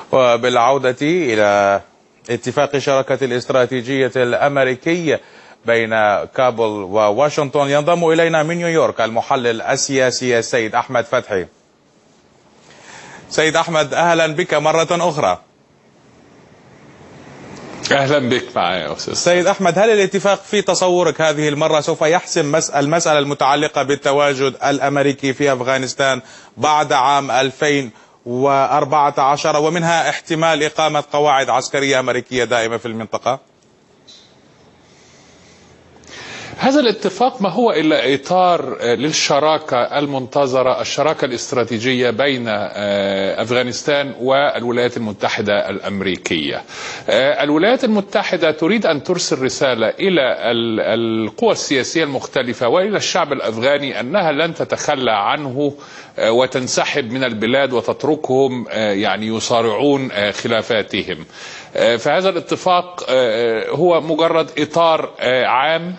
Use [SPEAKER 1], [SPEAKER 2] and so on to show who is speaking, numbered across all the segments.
[SPEAKER 1] وبالعودة إلى اتفاق شراكة الاستراتيجية الأمريكي بين كابول وواشنطن، ينضم إلينا من نيويورك المحلل السياسي السيد أحمد فتحي. سيد أحمد، أهلا بك مرة أخرى.
[SPEAKER 2] أهلا بك معي يا أستاذ.
[SPEAKER 1] سيد أحمد، هل الاتفاق في تصورك هذه المرة سوف يحسم المسألة المتعلقة بالتواجد الأمريكي في أفغانستان بعد عام 2014 ومنها احتمال إقامة قواعد عسكرية أمريكية دائمة في المنطقة؟
[SPEAKER 2] هذا الاتفاق ما هو إلا إطار للشراكة المنتظرة، الشراكة الاستراتيجية بين أفغانستان والولايات المتحدة الأمريكية. الولايات المتحدة تريد أن ترسل رسالة إلى القوى السياسية المختلفة وإلى الشعب الأفغاني أنها لن تتخلى عنه وتنسحب من البلاد وتتركهم يعني يصارعون خلافاتهم. فهذا الاتفاق هو مجرد إطار عام،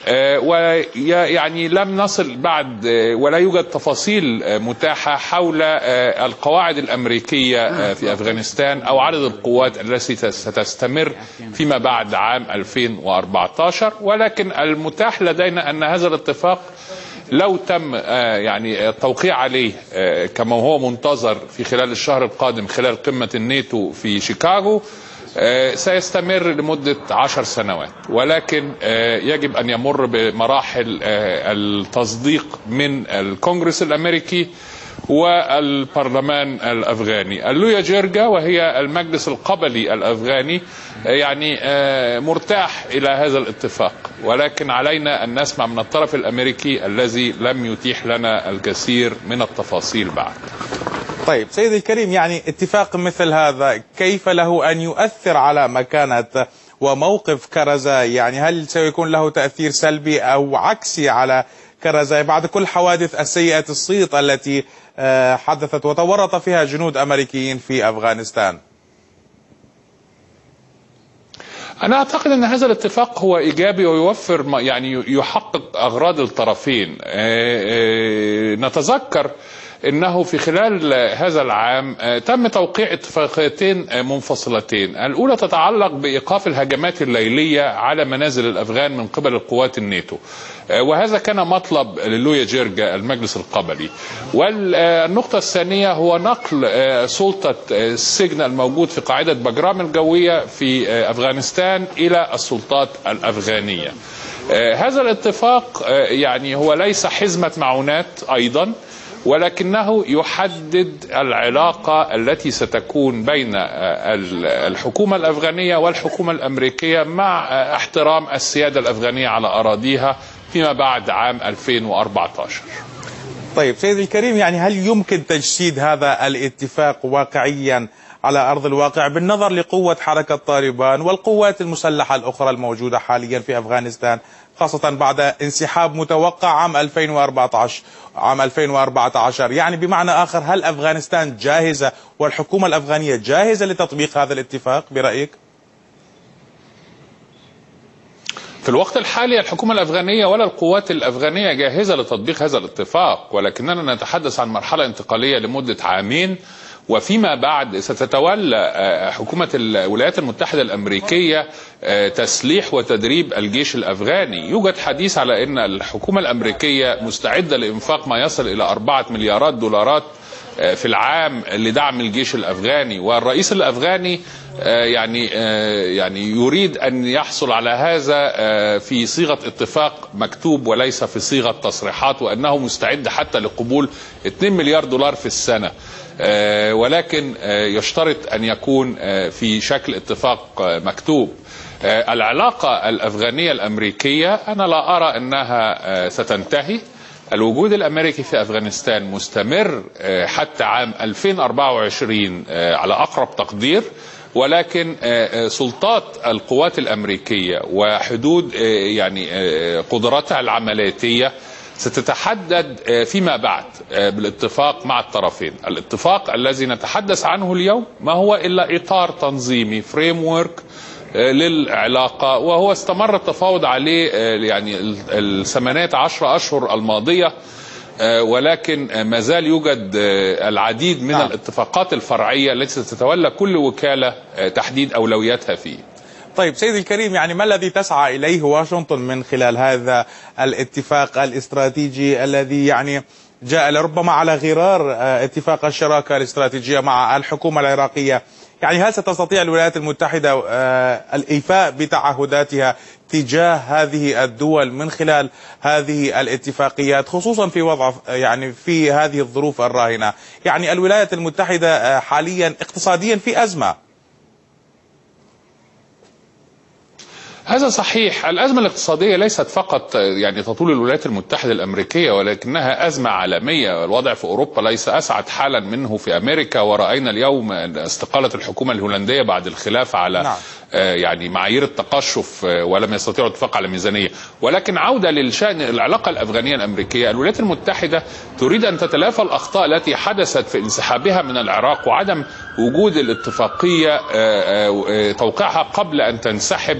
[SPEAKER 2] ويعني لم نصل بعد ولا يوجد تفاصيل متاحة حول القواعد الأمريكية في أفغانستان أو عدد القوات التي ستستمر فيما بعد عام 2014. ولكن المتاح لدينا أن هذا الاتفاق لو تم يعني التوقيع عليه كما هو منتظر في خلال الشهر القادم خلال قمة الناتو في شيكاغو سيستمر لمدة 10 سنوات، ولكن يجب أن يمر بمراحل التصديق من الكونغرس الأمريكي والبرلمان الأفغاني. اللويا جيرجا وهي المجلس القبلي الأفغاني يعني مرتاح إلى هذا الاتفاق، ولكن علينا أن نسمع من الطرف الأمريكي الذي لم يتيح لنا الكثير من التفاصيل بعد.
[SPEAKER 1] طيب سيدي الكريم، يعني اتفاق مثل هذا كيف له أن يؤثر على مكانة وموقف كرزاي؟ يعني هل سيكون له تأثير سلبي أو عكسي على كرزاي بعد كل حوادث السيئة الصيت التي حدثت وتورط فيها جنود أمريكيين في أفغانستان؟
[SPEAKER 2] أنا أعتقد أن هذا الاتفاق هو إيجابي ويوفر يعني يحقق أغراض الطرفين. نتذكر إنه في خلال هذا العام تم توقيع اتفاقيتين منفصلتين. الأولى تتعلق بإيقاف الهجمات الليلية على منازل الأفغان من قبل القوات الناتو، وهذا كان مطلب للويا جيرجا المجلس القبلي. والنقطة الثانية هو نقل سلطة السجن الموجود في قاعدة بجرام الجوية في أفغانستان إلى السلطات الأفغانية. هذا الاتفاق يعني هو ليس حزمة معونات أيضا، ولكنه يحدد العلاقة التي ستكون بين الحكومة الأفغانية والحكومة الأمريكية مع احترام السيادة الأفغانية على أراضيها فيما بعد عام 2014.
[SPEAKER 1] طيب سيدي الكريم، يعني هل يمكن تجسيد هذا الاتفاق واقعيا على أرض الواقع بالنظر لقوة حركة طالبان والقوات المسلحة الأخرى الموجودة حاليا في أفغانستان، خاصة بعد انسحاب متوقع عام 2014؟ يعني بمعنى آخر، هل أفغانستان جاهزة والحكومة الأفغانية جاهزة لتطبيق هذا الاتفاق برأيك؟
[SPEAKER 2] في الوقت الحالي الحكومة الأفغانية ولا القوات الأفغانية جاهزة لتطبيق هذا الاتفاق، ولكننا نتحدث عن مرحلة انتقالية لمدة عامين، وفيما بعد ستتولى حكومة الولايات المتحدة الأمريكية تسليح وتدريب الجيش الأفغاني. يوجد حديث على أن الحكومة الأمريكية مستعدة لإنفاق ما يصل إلى 4 مليارات دولارات في العام لدعم الجيش الأفغاني، والرئيس الأفغاني يعني يريد أن يحصل على هذا في صيغة اتفاق مكتوب وليس في صيغة تصريحات، وأنه مستعد حتى لقبول 2 مليار دولار في السنة، ولكن يشترط أن يكون في شكل اتفاق مكتوب. العلاقة الأفغانية الأمريكية أنا لا أرى أنها ستنتهي. الوجود الأمريكي في أفغانستان مستمر حتى عام 2024 على أقرب تقدير، ولكن سلطات القوات الأمريكية وحدود يعني قدراتها العملياتية ستتحدد فيما بعد بالاتفاق مع الطرفين. الاتفاق الذي نتحدث عنه اليوم ما هو إلا إطار تنظيمي فريم وورك للعلاقة، وهو استمر التفاوض عليه يعني 18 أشهر الماضية، ولكن ما زال يوجد العديد من الاتفاقات الفرعية التي ستتولى كل وكالة تحديد أولوياتها فيه.
[SPEAKER 1] طيب سيدي الكريم، يعني ما الذي تسعى إليه واشنطن من خلال هذا الاتفاق الاستراتيجي الذي يعني جاء لربما على غرار اتفاق الشراكة الاستراتيجية مع الحكومة العراقية؟ يعني هل ستستطيع الولايات المتحدة الإيفاء بتعهداتها تجاه هذه الدول من خلال هذه الاتفاقيات، خصوصا في وضع يعني في هذه الظروف الراهنة؟ يعني الولايات المتحدة حاليا اقتصاديا في أزمة.
[SPEAKER 2] هذا صحيح. الأزمة الاقتصادية ليست فقط يعني تطول الولايات المتحدة الأمريكية، ولكنها أزمة عالمية. الوضع في أوروبا ليس أسعد حالا منه في أمريكا، ورأينا اليوم استقالة الحكومة الهولندية بعد الخلاف على يعني معايير التقشف، ولم يستطيعوا الاتفاق على ميزانية. ولكن عودة للشأن العلاقة الأفغانية الأمريكية، الولايات المتحدة تريد أن تتلافى الأخطاء التي حدثت في انسحابها من العراق وعدم وجود الاتفاقية توقيعها قبل أن تنسحب،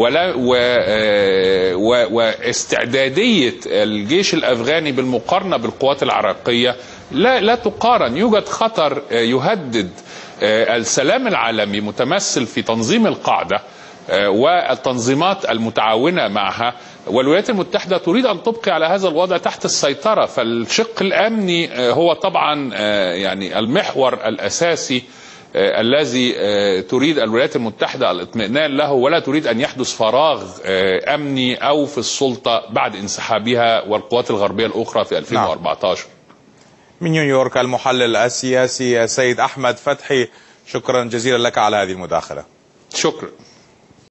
[SPEAKER 2] واستعدادية الجيش الأفغاني بالمقارنة بالقوات العراقية لا تقارن. يوجد خطر يهدد السلام العالمي متمثل في تنظيم القاعدة والتنظيمات المتعاونة معها، والولايات المتحدة تريد أن تبقي على هذا الوضع تحت السيطرة. فالشق الأمني هو طبعا يعني المحور الأساسي الذي تريد الولايات المتحدة الاطمئنان له، ولا تريد أن يحدث فراغ أمني أو في السلطة بعد انسحابها والقوات الغربية الأخرى في 2014.
[SPEAKER 1] من نيويورك المحلل السياسي سيد أحمد فتحي، شكرا جزيلا لك على هذه المداخلة.
[SPEAKER 2] شكرا.